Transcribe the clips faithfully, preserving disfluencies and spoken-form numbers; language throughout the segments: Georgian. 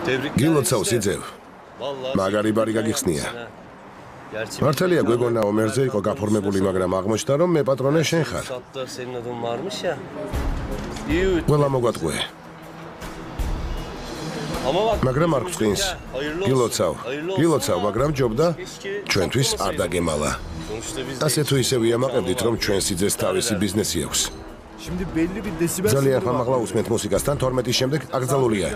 გილოცავ სიძევ. მაგარი ბარი გაგიხსნია. მართალია გვეგონა ომერზე იყო გაფორმებული, მაგრამ აღმოჩნდა რომ მე პატრონე შენ ხარ. ყველა მოგვატყვე. მაგრამ არ გვწყინს. გილოცავ. გილოცავ, მაგრამ ჯობდა ჩვენთვის არ დაგემალა. ასე თუ ისე ვიამაყებდით რომ ჩვენ სიძეს თავისი ბიზნესი აქვს. ძალიან ხმამაღლა უსმენთ მუსიკასთან, თორმეტის შემდეგ აკრძალულია.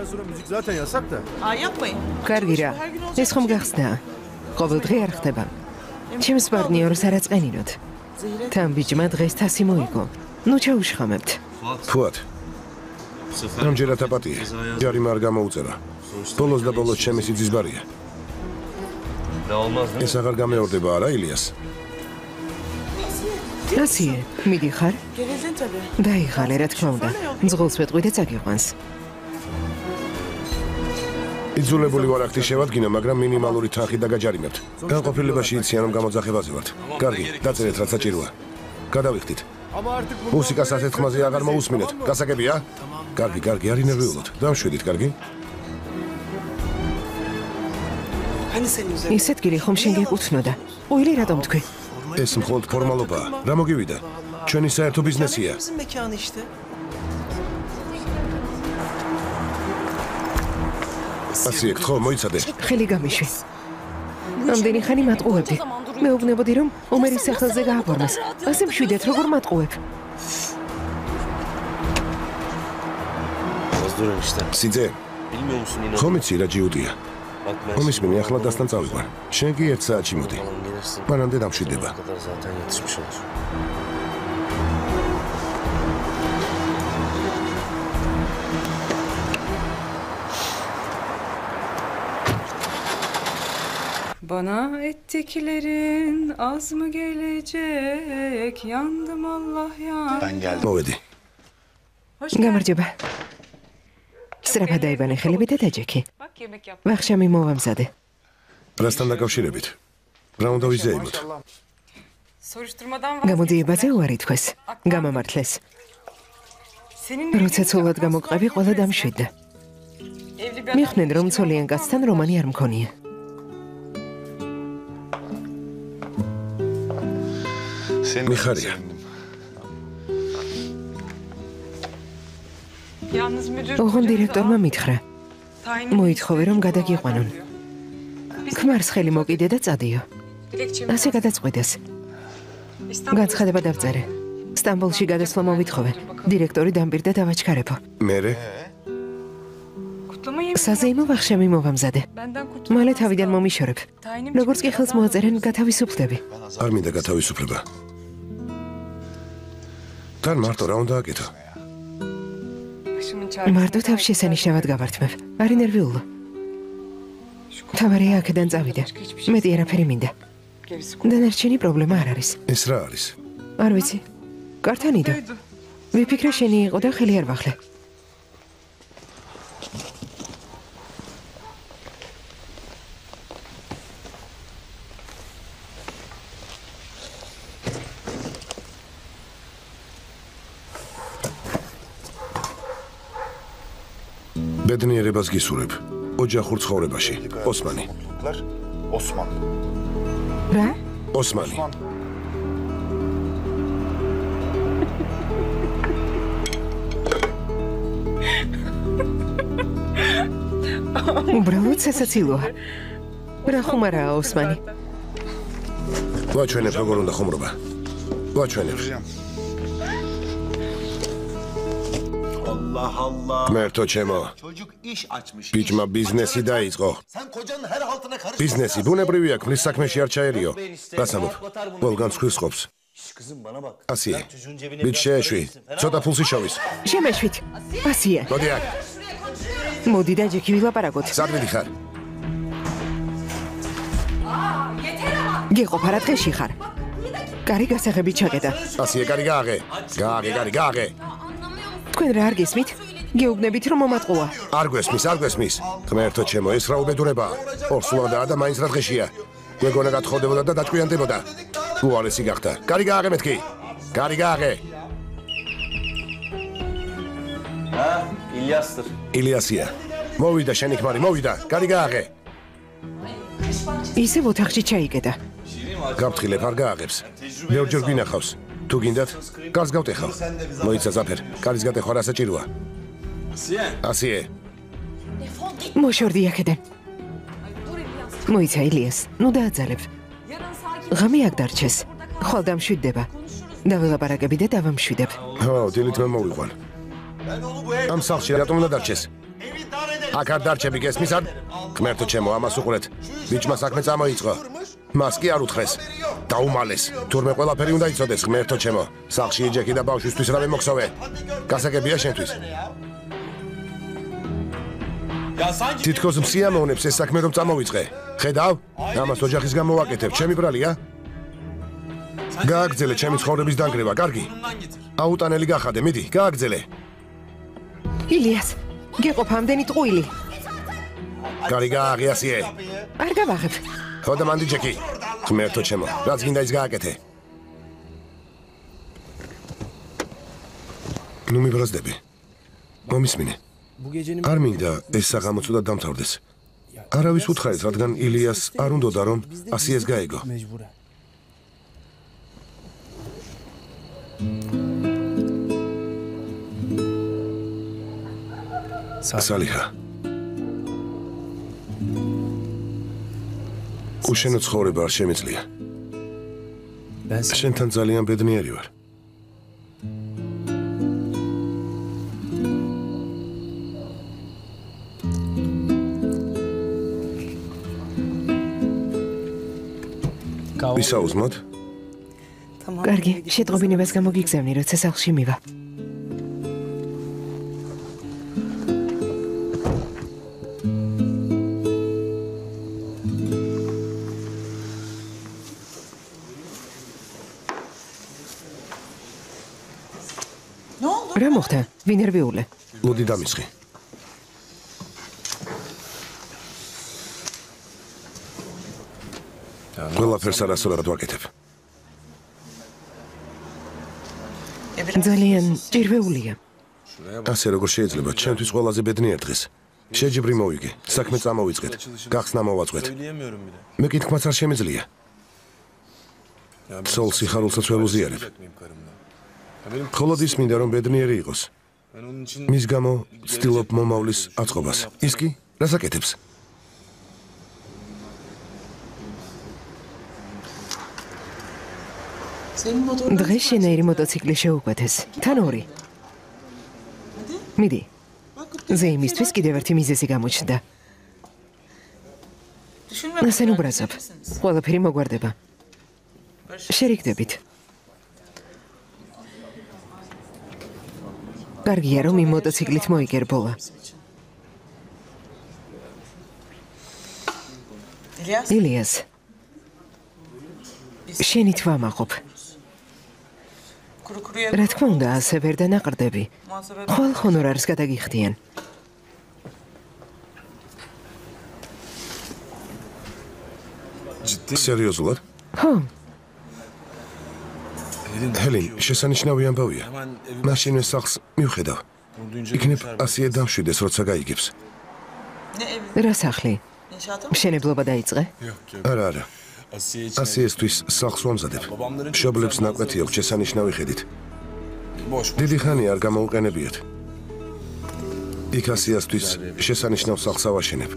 კარგი რა, ეს ხომ გახსნა? ყოველდღე არ ხდება. ჩემს პარტნიორს არ აწყენინოთ. თან ბიჭმა დღეს თასი მოიგო. ნუ ჩაუშხამებთ. ფუად. ამჯერად აპატია. ჯარიმა არ გამოუწერა. ბოლოს და ბოლოს ჩემი სიძის ბარია. ეს აღარ გამეორდება არა ილიას? ასიე, მიდიხარ? დაიღალე, რა თქმა უნდა. მძღოლს ვეტყვი და წაგიყვანს. იძულებული ვარ აქ შევადგინო, მაგრამ მინიმალური თანხი დაგაჯარიმებთ. განყოფილებაში იციან რომ გამოძახებაზე ვართ. კარგი, დაწერეთ რაც საჭიროა. გადავიხდით. მუსიკას ასეთ ხმაზე აღარ მოусმინეთ. გასაგებია? კარგი, კარგი, არ ინერვიულოთ. დამშვიდით, კარგი? ის ადგილი ხომ შენ გეკუთვნოდა? უილი რატომ თქვი? ეს მხოლოდ ფორმალობაა. რა მოგივიდა? ჩვენი საერთო ბიზნესია. ასიე, ხო, მოიცადე. ხელი გამიშვი. ამდენი ხანი მატყუებდი. მეუბნებოდი რომ ომერის სახელზე გააფორმეს. ასე მშვიდეთ, როგორ მატყუებ? სიძე, ხომ იცი რა ჯიუდია? მომისმინე, ახლა დასთან წავიყვან. შენ კი ერთ საათში მოდი. მანამდე დამშვიდება. Bana ettiklerin az mı gelecek? Yandım Allah ya. Ben geldim. Movedi. გამარჯობა. სწრაფად დაიბანე ხელები და დაჯექი. ვახშამი მოვამზადე. რასთან დაკავშირებით? რა უნდა ვიზეიმოთ? გამოძიებაზე უარი თქვეს. გამამართლეს. როცა ცოლად გამოყევი, ყველა დამშვიდდა. მიხდნენ რომ ცოლიან კაცთან რომანი არ მქონია. მიხარია. ოღონ დირექტორმა მითხრა. მოითხოვე რომ გადაგიყვანონ. ქმარს ხელი მოკიდე და წადიო. ასე გადაწყვიტეს. განცხადება დავწერე. სტამბოლში გადასვლა მოვითხოვე. დირექტორი დამპირდა დავაჩქარებო. მერე? საზეიმო ვახშამი მოვამზადე. მალე თავიდან მომიშორებ. როგორც კი ხელს მოაწერენ, გათავისუფლდები. არ მინდა გათავისუფლება. თან მარტო რა უნდა აკეთო? მარტო თავს შესანიშნავად გავართმევ. არ ინერვიულო. თავარია აქედან წავიდე. მეტი არაფერი მინდა. დანარჩენი პრობლემა არ არის. ეს რა არის? არ ვიცი. კარტანიდო. ვიფიქრე შენი იყო და ხელი არ ვახლე. ბედნიერებას გისურვებ. ოჯახურ ცხოვრებაში. ოსმანი. ოსმან. რა? ოსმანი. უბრალოდ სასაცილოა. რა ხუმარაა ოსმანი? ვაჩვენებ როგორ უნდა ხუმრობა. ვაჩვენებ. Allah Allah. Merto Çemo. Çocuk iş açmış. Biçma biznesi dayiqo. Sen kocanın her haltına karışma. Biznesi bუნებრივია, ქმნის საქმეში არ ჩაერიო. გასამოფ. ყველგან სხვის ყოფს. Kızım bana bak. ასიე. ბიჭ შეეშვი. ცოტა ფულს იშოვის. შემეშვით. ასიე. მოდი აქ. მოდი და ჯექი ვილაპარაკოთ. სად მიდიხარ? გეყოფ რა დღეში ხარ? კარი გასაღები ჩაყედა. ასიე, კარი გააღე. გააღე, კარი გააღე. თქვენ რა არ გესმით? გეუბნებით რომ მომატყუა. არ გვესმის, არ გვესმის. ღმერთო ჩემო, ეს რა უბედურებაა. ორსულადაა და მაინც რა დღეშია. გვეგონა გათხოვდებოდა და დაჭკვიანდებოდა. უარესი გახდა. კარი გააღე მეთქი. კარი გააღე. Ha, İlyas'tır. ილიასია. მოვიდა შენ იქ მარი მოვიდა კარი გააღე ისევ ოთახში ჩაიკეტა გაფრთხილებ არ გააღებს ბევრჯერ გვინახავს თუ გინდათ კარს გავტეხავ მოიცა ზაფერ კარის გატეხვა რა საჭიროა ასიე მოშორდი აქედან მოიცა ილიას ნუ დააძალებ ღამე აქ დარჩეს ხვალ დამშვიდდება დაველაპარაკები და დავამშვიდებ ხო დილით მე მოვიყვან ამ სახლში რატომ უნდა დარჩეს აქ არ დარჩები გესმის არ ღმერთო ჩემო ამას უყურეთ ბიჭმა საქმე წამოიწყო მას კი არ უთხრეს დაუმალეს თურმე ყველაფერი უნდა იცოდეს ღმერთო ჩემო სახლში იჯექი და ბავშვისთვის რა მემოქსოვე გასაგებია შენთვის თითქოს მსიამოვნებს ეს საქმე რომ წამოვიწყე ხედავ ამას ოჯახის გამო ვაკეთებ ჩემი ბრალია გააგრძელე ჩემი ცხოვრების დანგრევა კარგი აუტანელი გახადე მიდი გააგრძელე ილიას გეყოფ ამდენი ტყუილი კარი გააღე ასიე არ გავაღებ ხო და მანდი ჯეკი ღმერთო ჩემო რაც გინდა ის გააკეთე ნუ მიბრაზდები მომისმინე არ მინდა ეს საღამო ცუდად დამთავრდეს არავის უთხარით რადგან ილიას არ უნდოდა რომ ასიეს გაეგო სალიხა უშენო ცხოვრება არ შემიძლია შენთან ძალიან ბედნიერი ვარ ვისაუზმოთ კარგი შეტყობინებას გამოგიგზავნი როცა სახლში მივა რა მოხდა ვინ ერვეულე ლოდი დამისხი ყველაფერს არასწორად ვაკეთებ ძალიან ჭირვეულია ასე როგორ შეიძლება ჩემთვის ყველაზე ბედნიერ დღეს შეჯიბრი მოვიგე საქმე წამოვიწყეთ გახსნა მოვაწყვეთ მეკითხვაც არ შემიძლია ცოლ სიხარულსაც ვერ უზიარებ მხოლოდ ის მინდა რომ ბედნიერი იყოს მის გამო ვცდილობ მომავლის აწყობას ის კი რას აკეთებს დღეს შენაირი მოტოციკლი შეუკვეთეს თან ორი მიდი ზე იმისთვის კიდევ ერთი მიზეზი გამოჩნდა ასე ნუბრაზობ ყველაფერი მოგვარდება შერიგდებით კარგია რომ იმ მოტოციკლით მოიგერბოლა ილიას შენით ვამაყობ რა თქმა უნდა ასე ვერ დანაყრდები ხვალ ჰონორარს გადაგიხდიან სერიოზულად ხო ჰელენ შესანიშნავი ამბავია მაშინვე სახლს მივხედავ იქნებ ასიე დამშვიდეს როცა გაიგებს რა სახლი მშენებლობა დაიწყე არა არა ასიესთვის სახლს ვამზადებ მშობლებს ნაკვეთი აქვს შესანიშნავი ხედით დიდი ხანი არ გამოუყენებიათ იქ ასიესთვის შესანიშნავ სახლს ავაშენებ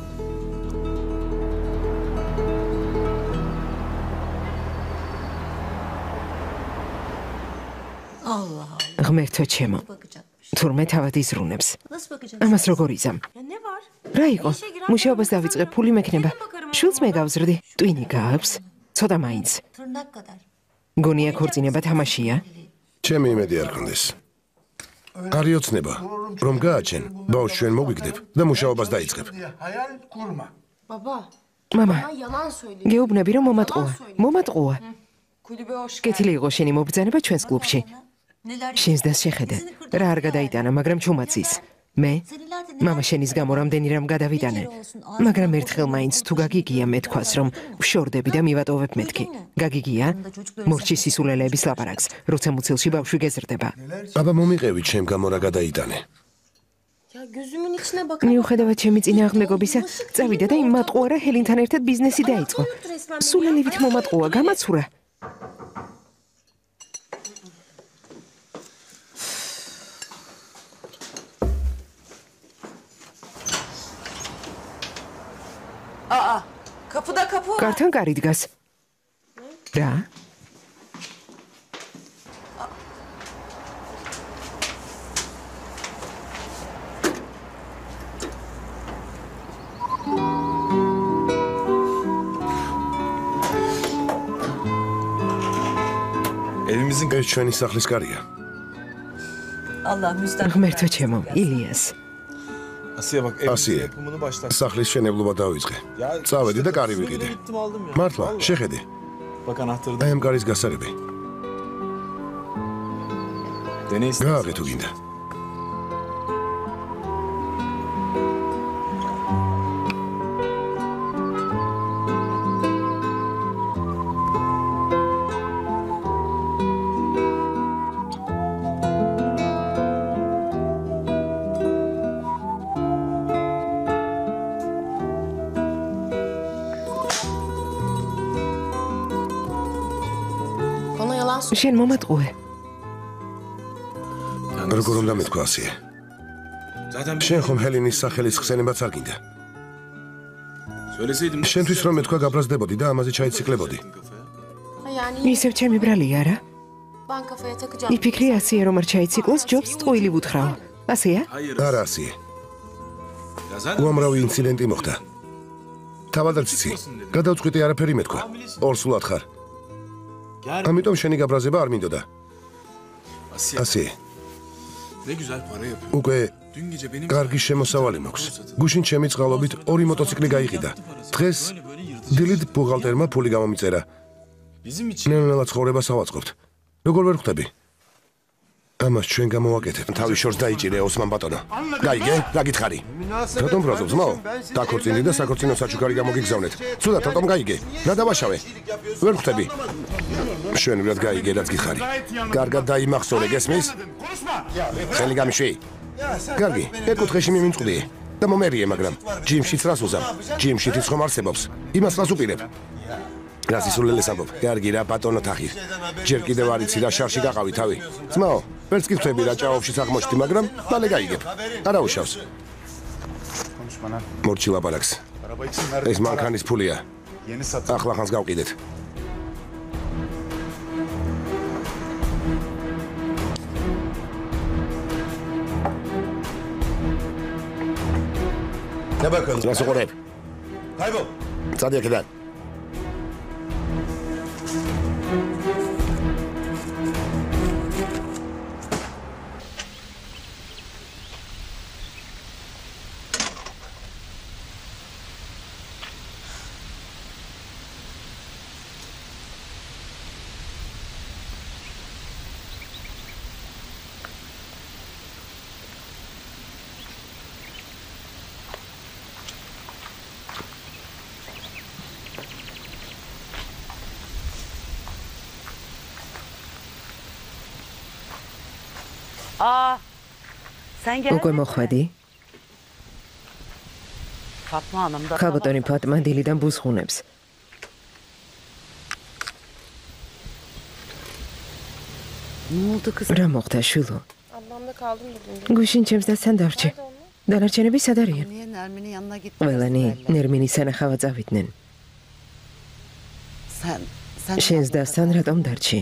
ღმერთო ჩემო თურმე თავად იზრუნებს ამას როგორ იზამ რა იყო მუშაობას დავიწყე ფული მექნება შვილს მეგავზრდი ტვინი გააქვს ცოტა მაინც გონია ქორწინება თამაშია ჩემი იმედი არ გქონდეს არ იოცნება რომ გააჩენ ბავშვს ჩვენ მოგვიგდებ და მუშაობას დაიწყებ მამა გეუბნები რომ მომატყუა მომატყუა კეთილი იყო შენი მობრძანება ჩვენს კლუბში შენს და შეხედე რა არ გადაიტანა მაგრამ ჩუმაცის მე მამა შენის გამო რამდენი რამ გადავიტანე მაგრამ ერთხელ მაინც თუ გაგიგია მეთქვას რომ ვშორდები და მივატოვებ მეთქი გაგიგია მორჩის სისულელეების ლაპარაკს როცა მუცელში ბავშვი გეზრდება აბა მომიყევი ჩემ გამო რა გადაიტანე მიუხედავად ჩემი წინააღმდეგობისა, წავიდა და იმ მატყუარა ჰელინთან ერთად ბიზნესი დაიწყო. სულელივით მომატყუა, გამაცურა. Aa, kapıda kapı var. კართან კარი დგას. რა? Evimizin ეს ჩვენი სახლის კარია. Allah müstahak. ღმერთო ჩემო, ილიას. Asiye bak Asiye. evimizin yapımını başlat. სახლის შენებლობა დავიწყე. წავედი და კარი ვიყიდე. Gittim aldım ya. მართლა, შეხედე. Bak anahtarı da. აი ამ კარის გასაღები. Dene istersen. გააღე თუ გინდა. შენ მომატყუე. როგორ უნდა მეთქვა ასია? შენ ხომ ჰელინის სახელის ხსენებაც არ გინდა? Söyleseydim. შენთვის რომ მეთქვა გაბრაზდებოდი და ამაზე ჩაიციკლებოდი. ისევ ჩემი ბრალი არა? იფიქრე ასია რომ არ ჩაიციკლოს, ჯობს წყვილი ვუთხრაო. ასია? არა ასია. უამრავი ინციდენტი მოხდა. თავადაც იცი, გადავწყვიტე არაფერი მეთქვა. ორსულად ხარ. ამიტომ შენი გაბრაზება არ მინდოდა. ასია. Ne güzel para yapıyor. უკვე Dün gece benim კარგი შემოსავალი მაქვს. გუშინ ჩემი წყალობით ორი მოტოციკლი გაიყიდა. დღეს დილით ბუღალტერმა ფული გამომიწერა. bizim için ნელ-ნელა ცხოვრებას ავაწყობთ. როგორ ვერ ხვდები? ამას ჩვენ გამოვაკეთებ. თავის შორს დაიჭირე ოსმან ბატონო. გაიგე? რა გითხარი? რატომ ბრაზობს, მაო? დაქორწინდი და საქორწინო საჩუქარი გამოგიგზავნეთ. ცუდად რატომ გაიგე? რა დავაშავე? ვერ ხვდები. შვენურად გაიგე, რაც გიხარი. კარგად დაიმახსოვრე, გესმის? ხელი გამიშვი. კარგი, ეკუთხეში მიმწყდი და მომერიე, მაგრამ ჯიმშიც რას უზამ? ჯიმში თიც ხომ არსებობს? იმას რას უპირებ? რას ისულელეს ამბობ? კარგი რა, ბატონო თახი. ჯერ კიდევ არ იცი რა შარში გაყავი თავი. ძმაო, ვერც კი ხვდები რა ჭაობშიც აღმოჩნდი, მაგრამ მალე გაიგებ. არა უშავს. მორჩი ლაპარაკს. ეს მანქანის ფულია. yeni satın. ახლა ხანს გავყიდეთ. Ne bakalım? რას უყურებ? Kaybol. წადი აქედან. Aa, sen gel. უკვე მოხვედი? Fatma Hanım da. ხალბატონი ფატმა დილიდან ბუზღუნებს. Ne oldu kız? რა მოხდა, შვილო? Ablamda kaldım dedim. გუშინ ჩემს დასთან დარჩე. დანარჩენები სად არიან? Niye Nermin'in yanına gittin? ყველანი ნერმინის სანახავად წავიდნენ. Sen, sen. შენს დასთან რატომ დარჩი?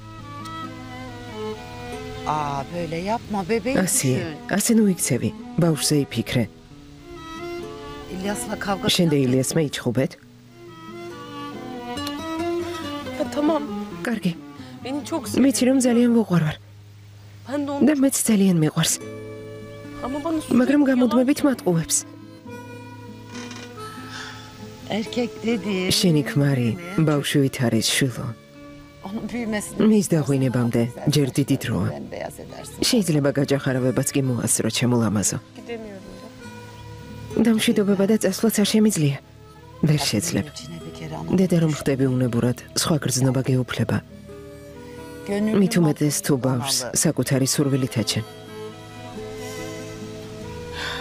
Aa, böyle yapma bebeğim. ასია, ასე ნუ იქცევი. ბავშვზე იფიქრე. İlyas'la kavga. შენ და ილიასმა იჩხუბეთ? Ya, tamam. კარგი. Beni çok seviyor. ვიცი რომ ძალიან ვუყვარ ვარ Ben de onu. და მეც ძალიან მიყვარს, Ama bana მაგრამ sürekli გამუდმებით მატყუებს. Erkek dedi. შენი ქმარი ბავშვით არის, შვილო. Onun büyümesini. მის დაღვინებამდე ჯერ დიდი დროა. Bembeyaz edersin. შეიძლება გაჯახარავებაც კი მოასწრო, ჩემო ლამაზო. gidemiyorum da. დამშვიდობება და წასვლაც არ შემიძლია. ვერ შეძლებ. İçine bir kere anam. დედა რომ ხდები უნებურად, სხვა გრძნობა გეუფლება. Gönlümün მით უმეტეს თუ ბავშვს olmalı. საკუთარი სურვილით აჩენ.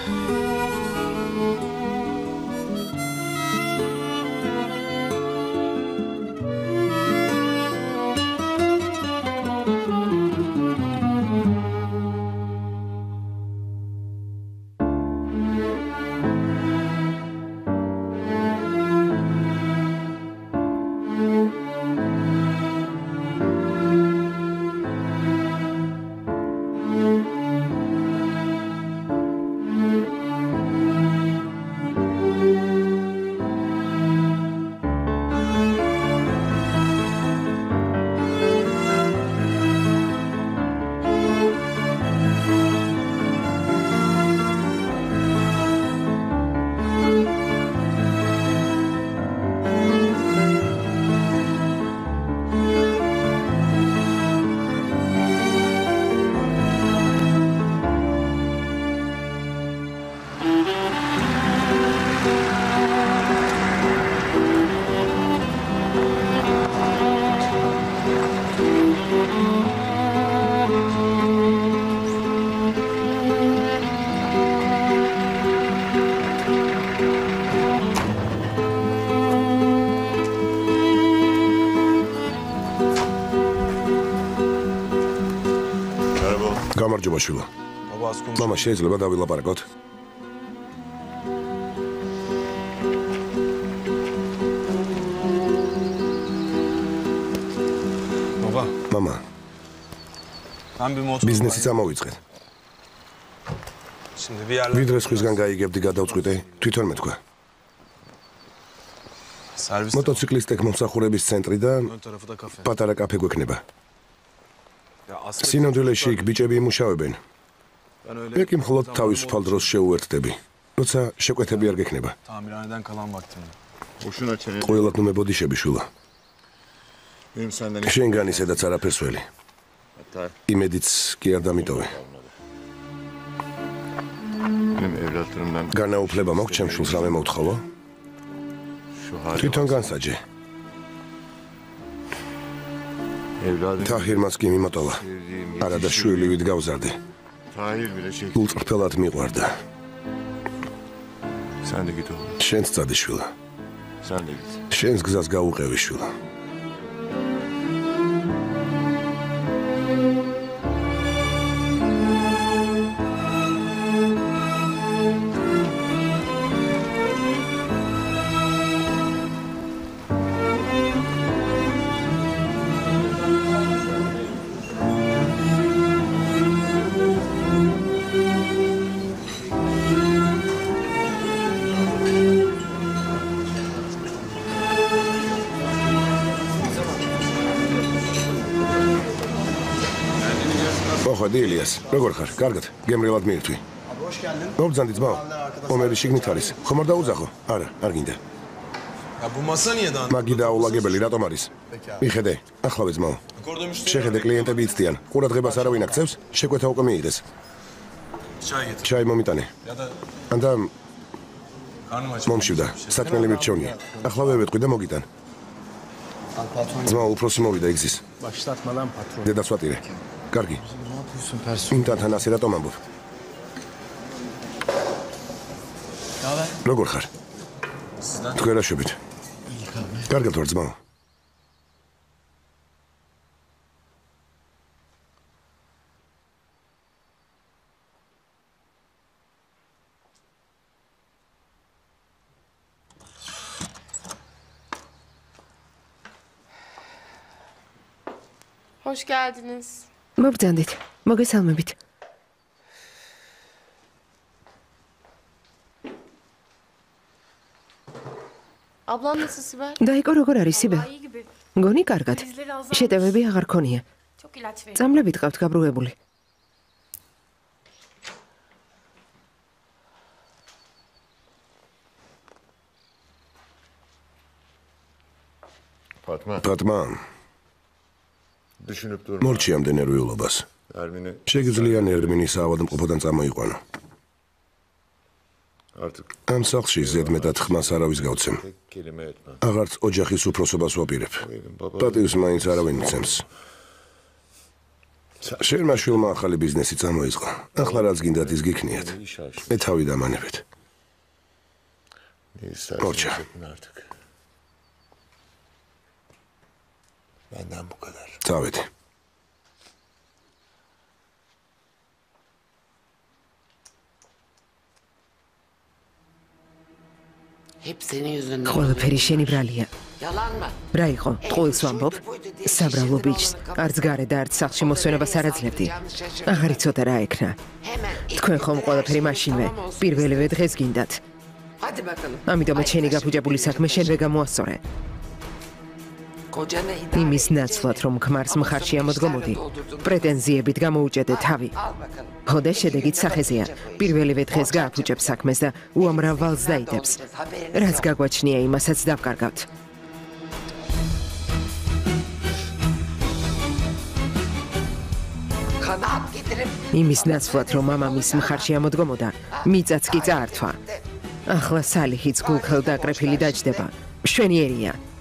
მადლობა შვილო. ბაბა ასკუნ. მამა შეიძლება დავილაპარაკოთ? ბაბა, მამა, ამბი მოწყვეტ. ბიზნესი წამოვიწყეთ. Şimdi bir yerler. ვიდრე სხვისგან გაიგებდი გადავწყვიტე, თვითონ მეთქვა. Servis. მოტოციკლისტ მომსახურების ცენტრი და Ön tarafı da kafe. პატარა კაფე გვექნება. Ya aslında სინამდვილეში იქ ბიჭები იმუშავებენ. ben öyle. მე კი მხოლოდ თავისუფალ დროს შეუერთდები. როცა შეკვეთები არ გექნება. Tamirhaneden kalan vaktimde. Boşuna çene. ყველად ნუ მებოდიშები შვილო. Benim senden შენგან ისედაც არაფერს ველი. hatta იმედიც კი არ დამიტოვე. benim evlatlarımdan განაუფლება მაქვს ჩემ შვილს რამე მოვთხოვო? şu hali თვითონ განსაჯე. evladım თაჰირმაც კი მიმოტოვა. sevdiğim არა და შვილი ვით გავზარდე. Tahir bile şey. ულწრფელად მიყვარდა. Sen de git oğlum. შენც წადი შვილო. Sen de git. შენს გზას გაუყევი შვილო. მოხვედი ილიას. როგორ ხარ? კარგად. გემრიელად მიირთვი. Hoş geldin. მობძანდი ძმაო. ომერი შიგნით არის. ხომ არ დაუძახო? არა, არ გინდა. Ya bu masa niye dağınık? მაგი დააულაგებელი რატომ არის? მიხედე, ახლავე ძმაო. Orada müşteri. შეხედე კლიენტები იცდიან. ყურადღებას არავინ აქცევს, შეკვეთა უკვე მიიღეს. Çay getir. ჩაი მომიტანე. Ya da ანდა karnım aç. მომშივდა. საქმელი მირჩევნია. ახლავე ვეტყვი და მოგიტან. Al patron. ძმა უფროსი მოვიდა იგზის. Başlatmadan patron. დედას ვატირე. კარგი. Ne yapıyorsun person? ინტანთან ასე რატომ ამბობ? Ne haber? როგორ ხარ? თქვენ რა შვებით? İyi abi. კარგად ვარ ძმაო. Hoş geldiniz. მობძანდით. მოგესალმებით. Ablan nasıl Sibel? დაიკო როგორ არის სიბელ? İyi gibi. გონი კარგად. Krizleri azalmış. შეტევები აღარ ქონია. Çok ilaç veriyor. წამლებით ყავთ გაბრუებული. Fatma პატმა, düşünüp durma. მორჩიამდე ნერვიულობას. Ermin'i შეგიძლია ნერმინის ავადმყოფოდან წამოიყვანო. artık ამ სახლში ზედმეტად ხმას არავის გავცემ. tek kelime etme. აღარც ოჯახის უფროსობას ვაპირებ. Benim baba პატივს მაინც არავინ მიცემს. შენმა შვილმა ახალი ბიზნესი წამოიწყო. ახლა რაც გინდათ ის გიქნიათ. iş açtı. მე თავი დამანებით. Ne istersen Orça. yapın artık. Benden bu kadar. წავედი. Hep senin yüzünden. ყველაფერი შენი ბრალია. Yalan mı? რა იყო? ტყუილს ვამბობ? საბრალო ბიჭს, არც გარე და არც სახლში მოსვენებას არ აძლევდი. აღარ იცოდა რა ექნა. Hemen. თქვენ ხომ ყველაფერი მაშინვე პირველივე დღეს გინდათ. Hadi bakalım. ამიტომაც შენი გაფუჭებული საქმე შენვე გამოასწორე. Kocanı idare. იმის ნაცვლად რომ ქმარს მხარში ამოდგომოდი. პრეტენზიებით გამოუჭედე თავი. Al bakalım. ხოდა შედეგით სახეზეა. პირველივე დღეს გააფუჭებს საქმეს და უამრავ ვალს დაიდებს. რაც გაგვაჩნია იმასაც დავკარგავთ. Kanaat getirip. იმის ნაცვლად რომ მამამის მხარში ამოდგომოდა, მიწაც კი წაართვა. ახლა სალიხიც გულქელ დაკრეფილი დაჯდება. მშვენიერია.